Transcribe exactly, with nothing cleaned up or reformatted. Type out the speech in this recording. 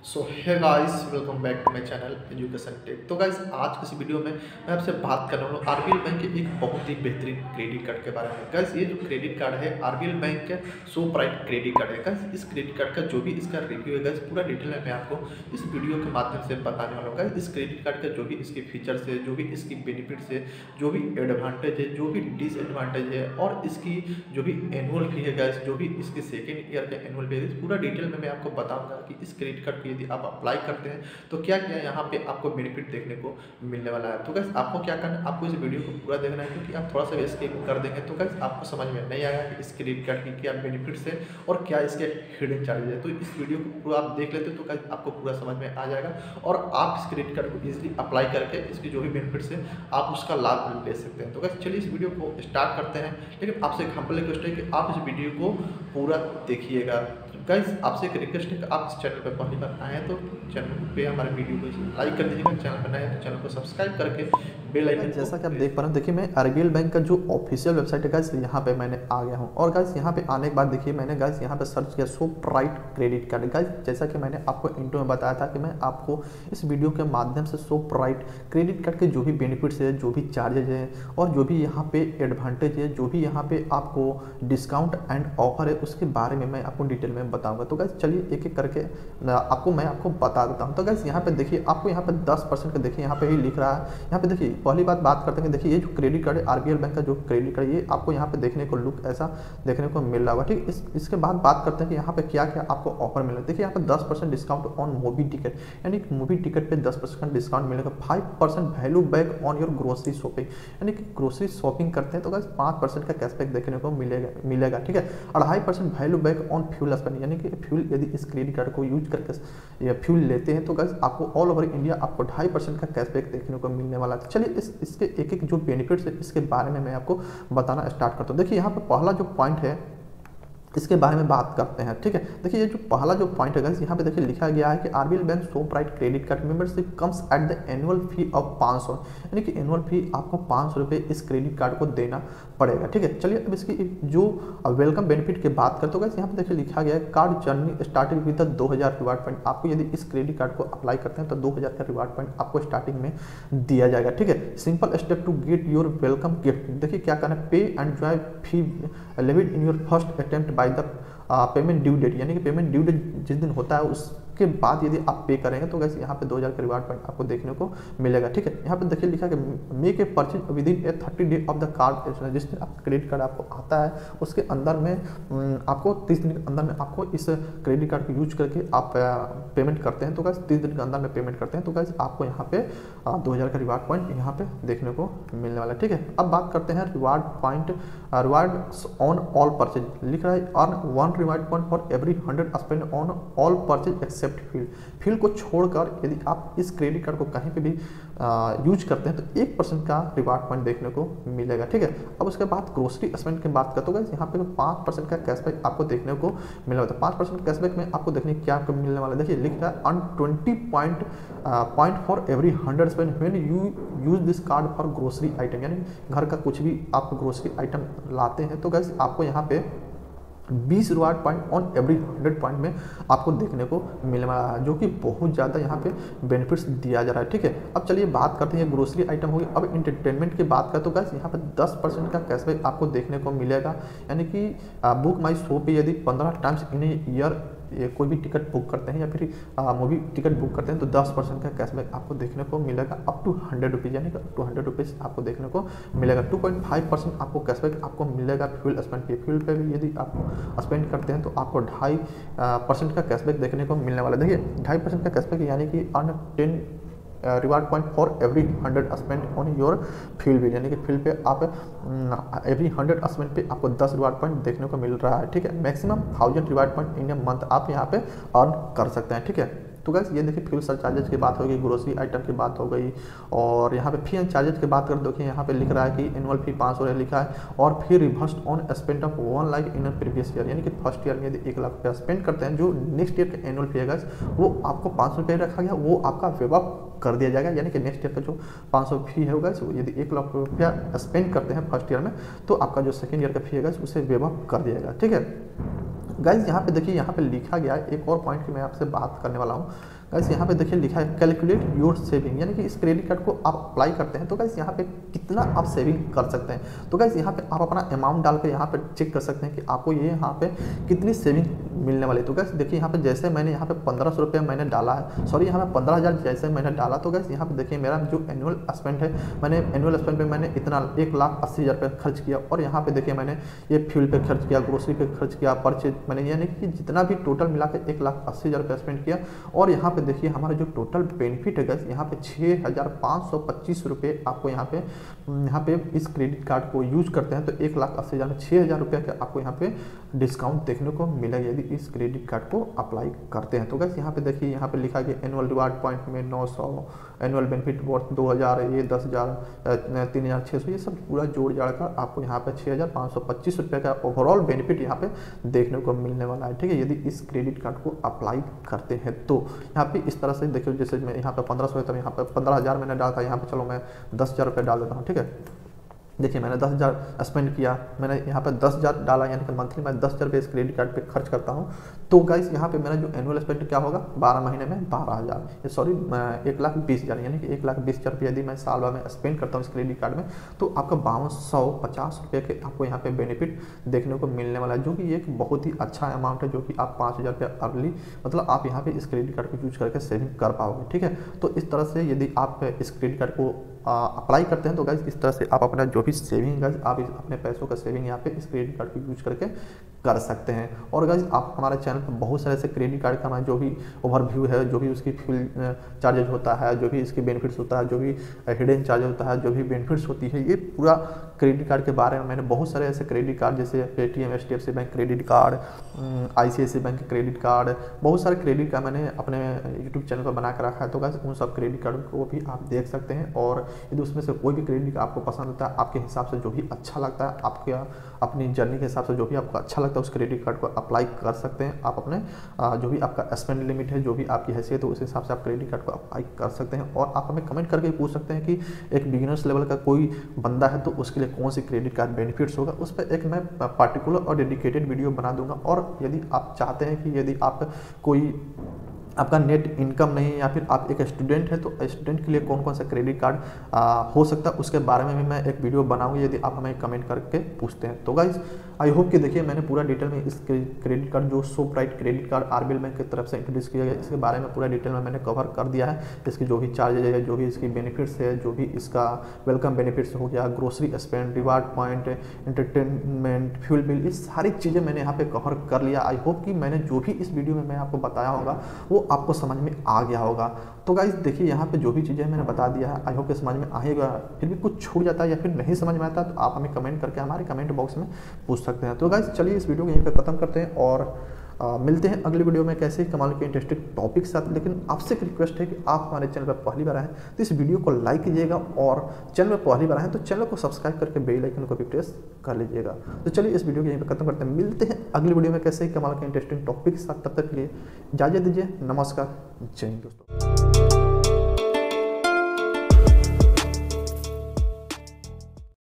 So hi guys, welcome back to my channel education tech. तो गाइस, आज की इस वीडियो में मैं आपसे बात कर रहा हूँ आरबीएल बैंक के एक बहुत ही बेहतरीन क्रेडिट कार्ड के बारे में। गाइस, ये जो क्रेडिट कार्ड है आरबीएल बैंक का सो प्राइट क्रेडिट कार्ड है। गाइस, इस क्रेडिट कार्ड का जो भी इसका रिव्यू है गाइस, पूरा डिटेल में मैं आपको इस वीडियो के माध्यम से बताने वाला हूँ। गाइस, इस क्रेडिट कार्ड का जो भी इसके फीचर्स है, जो भी इसकी बेनिफिट्स है, जो भी एडवांटेज है, जो भी डिसएडवांटेज है और इसकी जो भी एनुअल फी है गाइस, जो भी इसके सेकेंड ईयर का एनुअल फी है, पूरा डिटेल में मैं आपको बताऊंगा कि इस क्रेडिट कार्ड को यदि आप अप्लाई करते हैं तो क्या क्या यहाँ पे आपको बेनिफिट देखने को मिलने वाला है। तो गाइस, आपको क्या करना है, आपको इस वीडियो को पूरा देखना है, क्योंकि आप थोड़ा सा भी स्किप कर देंगे तो गाइस आपको समझ में नहीं आएगा कि इस क्रेडिट कार्ड की क्या बेनिफिट्स है और क्या इसके हिडन चार्जेज है। तो इस वीडियो को पूरा आप देख लेते हैं तो गाइस आपको पूरा समझ में आ जाएगा और आप इस क्रेडिट कार्ड को इजीली अप्लाई करके इसकी जो भी बेनिफिट्स है आप उसका लाभ ले सकते हैं। तो गाइस चलिए इस वीडियो को स्टार्ट करते हैं, लेकिन आपसे एक हम्बल रिक्वेस्ट है कि आप इस वीडियो को पूरा देखिएगा। गाइस, आपसे एक रिक्वेस्ट है कि आप इस चैनल पर पहली बार आए हैं तो चैनल पे हमारे वीडियो को लाइक कर दीजिएगा, चैनल पर नए हैं तो चैनल को सब्सक्राइब करके बेल आइकन। जैसा कि आप देख पा रहे हैं, देखिए मैं आरबीएल बैंक का जो ऑफिशियल वेबसाइट है गाइस, यहाँ पे मैंने आ गया हूँ और गाइस यहाँ पे आने के बाद देखिए मैंने गाइस यहाँ पे सर्च किया Shoprite credit card. Guys, जैसा कि मैंने आपको इंट्रो में बताया था कि मैं आपको इस वीडियो के माध्यम से सो प्राइट क्रेडिट कार्ड के जो भी बेनिफिट्स है, जो भी चार्जेज है और जो भी यहाँ पे एडवांटेज है, जो भी यहाँ पे आपको डिस्काउंट एंड ऑफर है, उसके बारे में मैं आपको डिटेल में बताऊंगा। तो गाइस चलिए एक एक करके आपको मैं आपको बता देता हूँ। तो गाइस यहाँ पे देखिए आपको यहाँ पे दस परसेंट का देखिए यहाँ पे ही लिख रहा है। यहाँ पे देखिए पहली बात बात करते हैं, देखिए ये जो क्रेडिट कार्ड है आरबीएल बैंक का जो क्रेडिट कार्ड है, ये आपको यहाँ पे देखने को लुक ऐसा देखने को मिल रहा होगा। ठीक, इस इसके बाद बात करते हैं कि यहाँ पे क्या क्या आपको ऑफर मिल रहा है। देखिए यहाँ पे दस percent discount on movie ticket, यानी मूवी टिकट पे दस परसेंट डिस्काउंट मिलेगा। Five percent value back on your grocery shopping, यानी कि ग्रोसरी शॉपिंग करते हैं तो गाइस पाँच परसेंट का कैशबैक देखने को मिलेगा मिलेगा ठीक है। अढ़ाई percent value back on fuel spend, यानी कि फ्यूल यदि इस क्रेडिट कार्ड को यूज करके फ्यूल लेते हैं तो गाइस आपको ऑल ओवर इंडिया आपको ढाई परसेंट का कैशबैक देखने को मिलने वाला है। चलिए इस इसके एक एक जो बेनिफिट्स है इसके बारे में मैं आपको बताना स्टार्ट करता हूँ। देखिए यहाँ पे पहला जो पॉइंट है इसके बारे में बात करते हैं। ठीक है, देखिए ये जो पहला जो पॉइंट है गाइस, यहाँ पे देखिए लिखा गया है कि RBL bank Shoprite credit card membership comes at the annual fee of पाँच सौ, यानी कि एनुअल फी आपको पाँच सौ रुपये इस क्रेडिट कार्ड को देना पड़ेगा। ठीक है, चलिए अब इसकी जो वेलकम बेनिफिट की बात करते हो गाइस, यहाँ पे देखिए लिखा गया है card journey starting with the दो हज़ार रिवार्ड पॉइंट। आपको यदि इस क्रेडिट कार्ड को अप्लाई करते हैं तो दो हज़ार का रिवार्ड पॉइंट आपको स्टार्टिंग में दिया जाएगा। ठीक है, simple step to get your welcome gift. देखिए क्या करना है, pay and joy fee levied in your first attempt by the payment due date, यानी कि पेमेंट ड्यू डेट जिस दिन होता है उसके बाद यदि आप पे करेंगे तो गाइस यहाँ पे दो हज़ार का रिवार्ड पॉइंट आपको देखने को मिलेगा। ठीक है, यहाँ पे देखिए लिखा है कि make a purchase within a thirty day of the card, जिस दिन आप क्रेडिट कार्ड आपको आता है उसके अंदर में आपको तीस दिन के अंदर में आपको इस क्रेडिट कार्ड को यूज करके आप पेमेंट करते हैं तो गाइस तीस दिन के अंदर में पेमेंट करते हैं तो गाइस आपको यहाँ पे दो हज़ार का रिवार्ड पॉइंट यहाँ पे देखने को मिलने वाला है। ठीक है, अब बात करते हैं reward point, reward on all purchase. लिख रहा है earn one reward point for every hundred spend on all purchase except fuel. Fuel को छोड़कर यदि आप इस क्रेडिट कार्ड को कहीं पे भी यूज करते हैं तो एक परसेंट का रिवार्ड पॉइंट देखने को मिलेगा। ठीक है, अब उसके बाद ग्रोसरी स्पेंड की बात करते हो गाइस, यहाँ पे पाँच परसेंट का कैशबैक आपको देखने को मिला होता है। पाँच परसेंट कैशबैक में आपको देखने क्या आपको मिलने वाला है, देखिए लिख रहा है earn twenty point point for every hundred spend when you use this card for grocery item, यानी घर का कुछ भी आप ग्रोसरी आइटम लाते हैं तो गाइस आपको यहाँ पे बीस reward point on every hundred point में आपको देखने को मिलने वाला है, जो कि बहुत ज़्यादा यहाँ पे बेनिफिट्स दिया जा रहा है। ठीक है, अब चलिए बात करते हैं ग्रोसरी आइटम होगी। अब एंटरटेनमेंट की बात करें तो गाइस यहाँ पे दस परसेंट का कैशबैक आपको देखने को मिलेगा, यानी कि बुक माई शो पे यदि पंद्रह टाइम्स इन ईयर ये कोई भी टिकट बुक करते हैं या फिर मूवी टिकट बुक करते हैं तो दस परसेंट का कैशबैक आपको देखने को मिलेगा अप टू हंड्रेड रुपीज़, यानी कि अप टू हंड्रेड रुपीज़ आपको देखने को मिलेगा। टू पॉइंट फाइव परसेंट आपको कैशबैक आपको मिलेगा फ्यूल स्पेंड पे। फ्यूल पे भी यदि आप स्पेंड करते हैं तो आपको ढाई परसेंट का कैशबैक देखने को मिलने वाला है। देखिए ढाई परसेंट का कैशबैक यानी कि earn ten reward point for every hundred spend on your fuel bill, यानी कि फ्यूल पे आप एवरी हंड्रेड स्पेंड पे आपको दस रिवार्ड पॉइंट देखने को मिल रहा है। ठीक है, maximum thousand reward point in a month आप यहाँ पे अर्न कर सकते हैं। ठीक है, तो गाइस ये देखिए फ्यूल सरचार्जेज की बात हो गई, ग्रोसरी आइटम की बात हो गई और यहाँ पे फी एंड चार्जेज की बात कर देखिए यहाँ पे लिख रहा है कि एनुअल फी पाँच सौ लिखा है और फिर reverse on spend of one lakh in previous year, यानी कि फर्स्ट ईयर में यदि एक लाख रुपया स्पेंड करते हैं जो नेक्स्ट ईयर का एनुअल फी है गाइस वो आपको पाँच सौ रुपये रखा गया, वो आपका वेव कर दिया जाएगा, यानी कि नेक्स्ट ईयर का जो पाँच सौ फी होगा यदि एक लाख रुपया स्पेंड करते हैं फर्स्ट ईयर में तो आपका जो सेकेंड ईयर का फी है उसे वेव कर दिया जाएगा। ठीक है, गाइज यहाँ पे देखिए, यहाँ पे लिखा गया है एक और पॉइंट की मैं आपसे बात करने वाला हूँ। गाइस यहाँ पे देखिए लिखा है कैलकुलेट योर सेविंग, यानी कि इस क्रेडिट कार्ड को आप अप्लाई करते हैं तो गाइस यहाँ पे कितना आप सेविंग कर सकते हैं। तो गाइस यहाँ पे आप अपना अमाउंट डाल के यहाँ पे चेक कर सकते हैं कि आपको ये यहाँ पे कितनी सेविंग मिलने वाली है। तो गाइस देखिए यहाँ पे जैसे मैंने यहाँ पे पंद्रह सौ रुपये मैंने डाला है, सॉरी यहाँ पे पंद्रह हज़ार जैसे मैंने डाला, तो गाइस यहाँ पे देखिए मेरा जो एनुअल स्पेंड है, मैंने एनुअल स्पेंड पे मैंने इतना एक लाख अस्सी हज़ार रुपये खर्च किया। और यहाँ पे देखिए मैंने ये फ्यूल पे खर्च किया, ग्रोसरी पे खर्च किया, परचेज मैंने, यानी कि जितना भी टोटल मिला के एक लाख अस्सी हज़ार रुपये स्पेंड किया। और यहाँ पे देखिए हमारा जो टोटल बेनिफिट है गाइस, यहाँ पे छः हज़ार पाँच सौ पच्चीस रुपये आपको यहाँ पे यहाँ पे इस क्रेडिट कार्ड को यूज करते हैं तो एक लाख अस्सी हज़ार में छः हज़ार रुपये का आपको यहाँ पे डिस्काउंट देखने को मिलेगा यदि इस क्रेडिट कार्ड को अप्लाई करते हैं। तो गाइस यहाँ पे देखिए, यहाँ पे लिखा गया एनुअल रिवार्ड पॉइंट में नौ सौ, एनुअल बेनिफिट वर्थ दो हज़ार, ये दस हज़ार, तीन हज़ार छः सौ, ये सब पूरा जोड़ जाड़ कर आपको यहाँ पे छः हज़ार पाँच सौ पच्चीस रुपये का ओवरऑल बेनिफिट यहाँ पे देखने को मिलने वाला है। ठीक है, यदि इस क्रेडिट कार्ड को अप्लाई करते हैं तो यहाँ पे इस तरह से देखिए, जैसे मैं यहाँ पे पंद्रह सौ है तो यहाँ पे पंद्रह हज़ार मैंने डाला था, यहाँ पे चलो मैं दस हज़ार रुपये डाल देता हूँ। ठीक है, देखिए मैंने दस हज़ार स्पेंड किया, मैंने यहाँ पे दस हज़ार डाला, यानी कि मंथली मैं दस हज़ार रुपये इस क्रेडिट कार्ड पे खर्च करता हूँ। तो गाइस यहाँ पे मेरा जो एनुअल स्पेंड क्या होगा, बारह महीने में बारह हज़ार, सॉरी एक लाख बीस हज़ार, यानी कि एक लाख बीस हज़ार रुपये यदि मैं साल भर में स्पेंड करता हूँ इस क्रेडिट कार्ड में तो आपका बावन सौ पचास रुपये के आपको यहाँ पे बेनिफिट देखने को मिलने वाला है, जो कि एक बहुत ही अच्छा अमाउंट है, जो कि आप पाँच हज़ार रुपये अर्ली मतलब आप यहाँ पे इस क्रेडिट कार्ड को यूज करके सेविंग कर पाओगे। ठीक है, तो इस तरह से यदि आप इस क्रेडिट कार्ड को अप्लाई करते हैं तो गाइस इस तरह से आप अपना जो भी सेविंग गाइस आप इस अपने पैसों का सेविंग यहाँ पे इस क्रेडिट कार्ड को यूज करके कर सकते हैं। और गाइस आप हमारे चैनल पर बहुत सारे ऐसे क्रेडिट कार्ड का जो भी ओवरव्यू है, जो भी उसकी फ्यूल चार्जेज होता है, जो भी इसकी बेनिफिट्स होता है, जो भी हिडन चार्जेज होता है, जो भी बेनिफिट्स होती है, ये पूरा क्रेडिट कार्ड के बारे में मैंने बहुत सारे ऐसे क्रेडिट कार्ड जैसे Paytm, H D F C bank credit card, I C I C I bank credit card, बहुत सारे क्रेडिट कार्ड मैंने अपने यूट्यूब चैनल पर बना कर रखा है। तो गाइस उन सब क्रेडिट कार्ड को भी आप देख सकते हैं और यदि उसमें से कोई भी क्रेडिट कार्ड आपको पसंद आता है, आपके हिसाब से जो भी अच्छा लगता है, आपके अपनी जर्नी के हिसाब से जो भी आपको अच्छा लगता है उस क्रेडिट कार्ड को अप्लाई कर सकते हैं। आप अपने जो भी आपका स्पेंड लिमिट है, जो भी आपकी हैसियत है, उस हिसाब से आप क्रेडिट कार्ड को अप्लाई कर सकते हैं। और आप हमें कमेंट करके पूछ सकते हैं कि एक बिगिनर्स लेवल का कोई बंदा है तो उसके लिए कौन सी क्रेडिट कार्ड बेनिफिट्स होगा, उस पर एक मैं पार्टिकुलर और डेडिकेटेड वीडियो बना दूंगा। और यदि आप चाहते हैं कि यदि आप कोई आपका नेट इनकम नहीं है या फिर आप एक स्टूडेंट है तो स्टूडेंट के लिए कौन कौन सा क्रेडिट कार्ड आ, हो सकता है, उसके बारे में भी मैं एक वीडियो बनाऊंगा यदि आप हमें कमेंट करके पूछते हैं। तो गाइज आई होप कि देखिए मैंने पूरा डिटेल में इस क्रेडिट कार्ड जो ShopRite credit card RBL bank की तरफ से इंट्रोड्यूस किया गया, इसके बारे में पूरा डिटेल में मैंने कवर कर दिया है। इसकी जो भी चार्जेज है, जो भी इसकी बेनिफिट्स है, जो भी इसका वेलकम बेनिफिट्स हो गया, grocery spend, reward point, entertainment, fuel bill, ये सारी चीज़ें मैंने यहाँ पे कवर कर लिया। आई होप कि मैंने जो भी इस वीडियो में मैं आपको बताया होगा वो आपको समझ में आ गया होगा। तो गाइज देखिए यहाँ पे जो भी चीज़ें मैंने बता दिया है, आई होप कि समझ में आएगा। फिर भी कुछ छूट जाता है या फिर नहीं समझ में आता तो आप हमें कमेंट करके हमारे कमेंट बॉक्स में पूछ सकते हैं। तो गाइज चलिए इस वीडियो को यहीं पे खत्म करते हैं और आ, मिलते हैं अगली वीडियो में कैसे कमाल के इंटरेस्टिंग टॉपिक के साथ। लेकिन आपसे एक रिक्वेस्ट है कि आप हमारे चैनल पर पहली बार आए तो इस वीडियो को लाइक कीजिएगा और चैनल पर पहली बार आए तो चैनल को सब्सक्राइब करके बेल आइकन को भी प्रेस कर लीजिएगा। तो चलिए इस वीडियो को यहीं पर खत्म करते हैं, मिलते हैं अगली वीडियो में कैसे कमाल के इंटरेस्टिंग टॉपिक के साथ। तब तक के लिए इजाजत दीजिए, नमस्कार, जय हिंद दोस्तों।